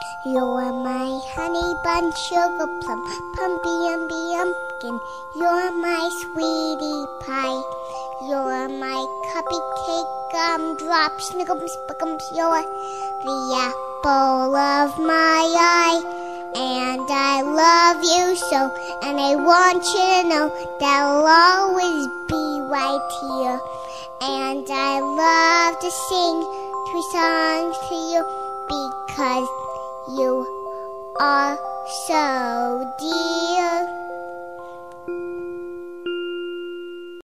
You're my honey bun, sugar plum, pumpy umby umpkin. You're my sweetie pie. You're my cuppy cake, gumdrop, snickums, spickums. You're the apple of my eye. And I love you so, and I want you to know that I'll always be right here. And I love to sing 3 songs to you because you are so dear.